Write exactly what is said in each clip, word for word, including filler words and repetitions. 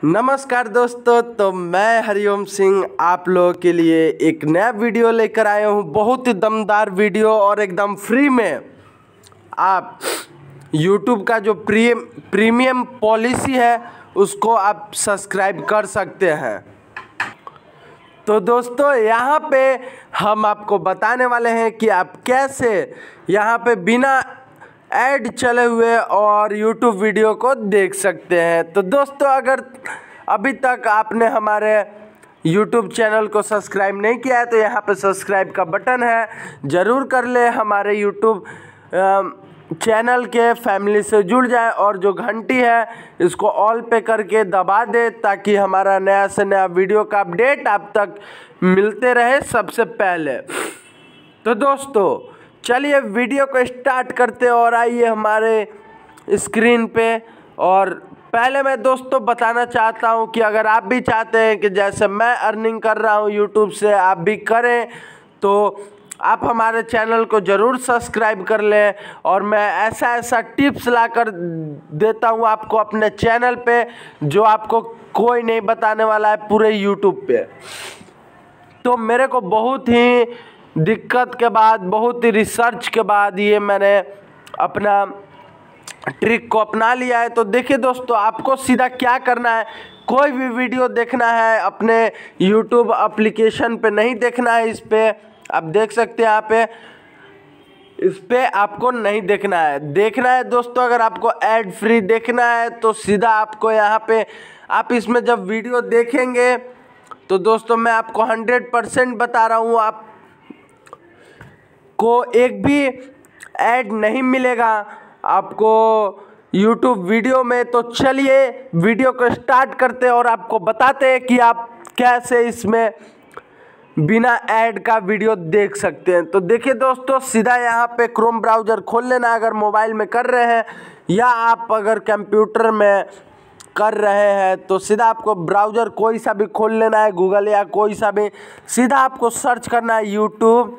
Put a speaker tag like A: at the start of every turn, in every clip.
A: नमस्कार दोस्तों, तो मैं हरिओम सिंह आप लोगों के लिए एक नया वीडियो लेकर आया हूँ। बहुत ही दमदार वीडियो और एकदम फ्री में आप YouTube का जो प्री प्रीमियम पॉलिसी है उसको आप सब्सक्राइब कर सकते हैं। तो दोस्तों यहाँ पे हम आपको बताने वाले हैं कि आप कैसे यहाँ पे बिना ऐड चले हुए और YouTube वीडियो को देख सकते हैं। तो दोस्तों अगर अभी तक आपने हमारे YouTube चैनल को सब्सक्राइब नहीं किया है तो यहाँ पे सब्सक्राइब का बटन है, ज़रूर कर ले। हमारे YouTube चैनल के फैमिली से जुड़ जाए और जो घंटी है इसको ऑल पे करके दबा दे ताकि हमारा नया से नया वीडियो का अपडेट आप तक मिलते रहे सबसे पहले। तो दोस्तों चलिए वीडियो को स्टार्ट करते और आइए हमारे स्क्रीन पे। और पहले मैं दोस्तों बताना चाहता हूं कि अगर आप भी चाहते हैं कि जैसे मैं अर्निंग कर रहा हूं यूट्यूब से आप भी करें तो आप हमारे चैनल को ज़रूर सब्सक्राइब कर लें। और मैं ऐसा ऐसा टिप्स ला कर देता हूं आपको अपने चैनल पे जो आपको कोई नहीं बताने वाला है पूरे यूट्यूब पे। तो मेरे को बहुत ही दिक्कत के बाद, बहुत ही रिसर्च के बाद ये मैंने अपना ट्रिक को अपना लिया है। तो देखिए दोस्तों, आपको सीधा क्या करना है, कोई भी वीडियो देखना है अपने YouTube एप्लीकेशन पे नहीं देखना है। इस पे आप देख सकते हैं, यहाँ पे इस पे आपको नहीं देखना है। देखना है दोस्तों अगर आपको ऐड फ्री देखना है तो सीधा आपको यहाँ पे आप इसमें जब वीडियो देखेंगे तो दोस्तों मैं आपको हंड्रेड परसेंट बता रहा हूँ आप को एक भी ऐड नहीं मिलेगा आपको YouTube वीडियो में। तो चलिए वीडियो को स्टार्ट करते हैं और आपको बताते हैं कि आप कैसे इसमें बिना ऐड का वीडियो देख सकते हैं। तो देखिए दोस्तों, सीधा यहाँ पे क्रोम ब्राउज़र खोल लेना अगर मोबाइल में कर रहे हैं, या आप अगर कंप्यूटर में कर रहे हैं तो सीधा आपको ब्राउज़र कोई सा भी खोल लेना है, गूगल या कोई सा भी। सीधा आपको सर्च करना है यूट्यूब।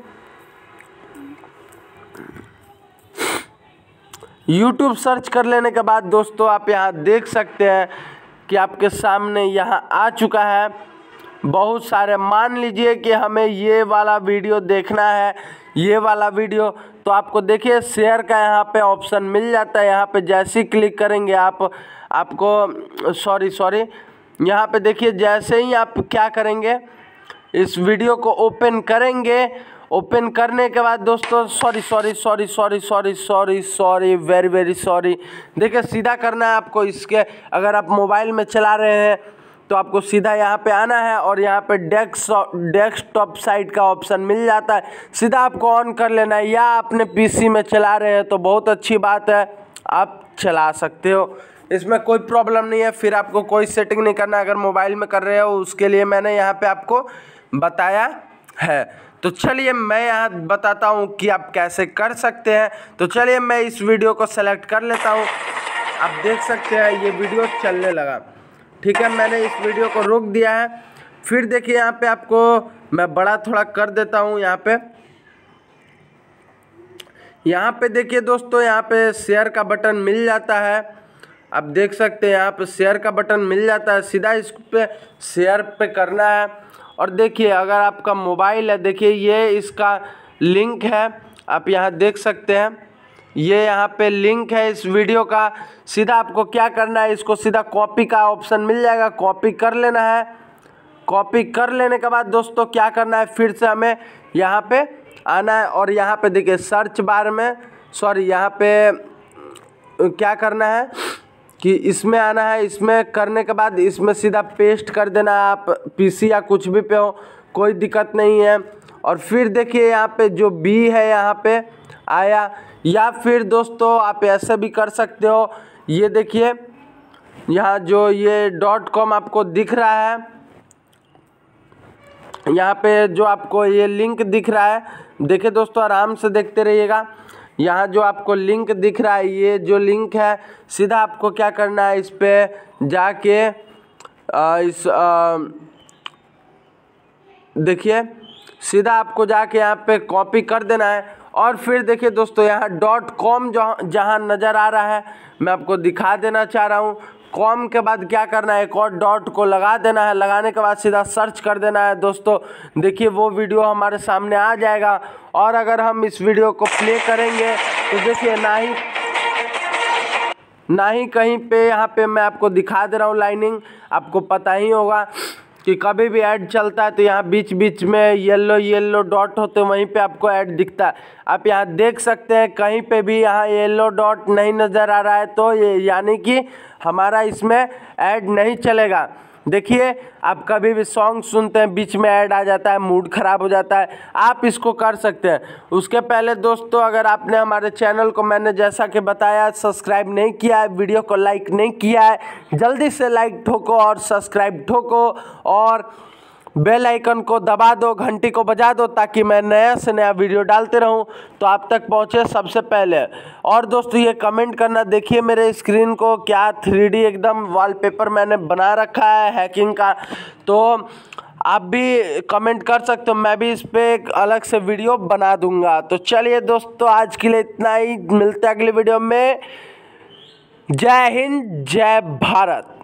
A: यूट्यूब सर्च कर लेने के बाद दोस्तों आप यहाँ देख सकते हैं कि आपके सामने यहाँ आ चुका है बहुत सारे। मान लीजिए कि हमें ये वाला वीडियो देखना है, ये वाला वीडियो, तो आपको देखिए शेयर का यहाँ पे ऑप्शन मिल जाता है। यहाँ पे जैसे ही क्लिक करेंगे आप आपको सॉरी सॉरी यहाँ पे देखिए जैसे ही आप क्या करेंगे, इस वीडियो को ओपन करेंगे। ओपन करने के बाद दोस्तों sorry sorry sorry sorry sorry sorry sorry very very sorry देखिए सीधा करना है आपको। इसके अगर आप मोबाइल में चला रहे हैं तो आपको सीधा यहाँ पे आना है और यहाँ पे डेस्क डेस्कटॉप साइट का ऑप्शन मिल जाता है, सीधा आपको ऑन कर लेना है। या अपने पीसी में चला रहे हैं तो बहुत अच्छी बात है, आप चला सकते हो, इसमें कोई प्रॉब्लम नहीं है। फिर आपको कोई सेटिंग नहीं करना अगर मोबाइल में कर रहे हो, उसके लिए मैंने यहाँ पे आपको बताया है। तो चलिए मैं यहाँ बताता हूँ कि आप कैसे कर सकते हैं। तो चलिए मैं इस वीडियो को सेलेक्ट कर लेता हूँ। आप देख सकते हैं ये वीडियो चलने लगा, ठीक है। मैंने इस वीडियो को रोक दिया है। फिर देखिए यहाँ पे आपको मैं बड़ा थोड़ा कर देता हूँ। यहाँ पे यहाँ पे देखिए दोस्तों, यहाँ पे शेयर का बटन मिल जाता है। आप देख सकते हैं यहाँ पे शेयर का बटन मिल जाता है, सीधा इस पे शेयर पे करना है। और देखिए अगर आपका मोबाइल है, देखिए ये इसका लिंक है, आप यहाँ देख सकते हैं ये यहाँ पे लिंक है इस वीडियो का। सीधा आपको क्या करना है, इसको सीधा कॉपी का ऑप्शन मिल जाएगा, कॉपी कर लेना है। कॉपी कर लेने के बाद दोस्तों क्या करना है, फिर से हमें यहाँ पे आना है और यहाँ पे देखिए सर्च बार में सॉरी यहाँ पे क्या करना है कि इसमें आना है। इसमें करने के बाद इसमें सीधा पेस्ट कर देना है। आप पीसी या कुछ भी पे हो कोई दिक्कत नहीं है। और फिर देखिए यहाँ पे जो बी है यहाँ पे आया, या फिर दोस्तों आप ऐसे भी कर सकते हो। ये देखिए यहाँ जो ये डॉट कॉम आपको दिख रहा है, यहाँ पे जो आपको ये लिंक दिख रहा है, देखिए दोस्तों आराम से देखते रहिएगा। यहाँ जो आपको लिंक दिख रहा है, ये जो लिंक है, सीधा आपको क्या करना है, इस पे जाके आ, इस देखिए सीधा आपको जाके यहाँ पे कॉपी कर देना है। और फिर देखिए दोस्तों यहाँ डॉट कॉम जो जहाँ नज़र आ रहा है, मैं आपको दिखा देना चाह रहा हूँ। कॉम के बाद क्या करना है, एक और डॉट को लगा देना है। लगाने के बाद सीधा सर्च कर देना है दोस्तों। देखिए वो वीडियो हमारे सामने आ जाएगा। और अगर हम इस वीडियो को प्ले करेंगे तो देखिए ना ही ना ही कहीं पे यहाँ पे मैं आपको दिखा दे रहा हूँ लाइनिंग। आपको पता ही होगा कि कभी भी ऐड चलता है तो यहाँ बीच बीच में येलो येलो डॉट होते हैं, वहीं पे आपको ऐड दिखता है। आप यहाँ देख सकते हैं कहीं पे भी यहाँ येलो डॉट नहीं नज़र आ रहा है, तो ये यानी कि हमारा इसमें ऐड नहीं चलेगा। देखिए आप कभी भी सॉन्ग सुनते हैं बीच में ऐड आ जाता है, मूड ख़राब हो जाता है, आप इसको कर सकते हैं। उसके पहले दोस्तों अगर आपने हमारे चैनल को मैंने जैसा कि बताया सब्सक्राइब नहीं किया है, वीडियो को लाइक नहीं किया है, जल्दी से लाइक ठोको और सब्सक्राइब ठोको और बेल आइकन को दबा दो, घंटी को बजा दो, ताकि मैं नया से नया वीडियो डालते रहूं तो आप तक पहुंचे सबसे पहले। और दोस्तों ये कमेंट करना, देखिए मेरे स्क्रीन को क्या थ्री डी एकदम वॉलपेपर मैंने बना रखा है हैकिंग का, तो आप भी कमेंट कर सकते हो, मैं भी इस पर एक अलग से वीडियो बना दूंगा। तो चलिए दोस्तों आज के लिए इतना ही, मिलते हैं अगले वीडियो में। जय हिंद, जय भारत।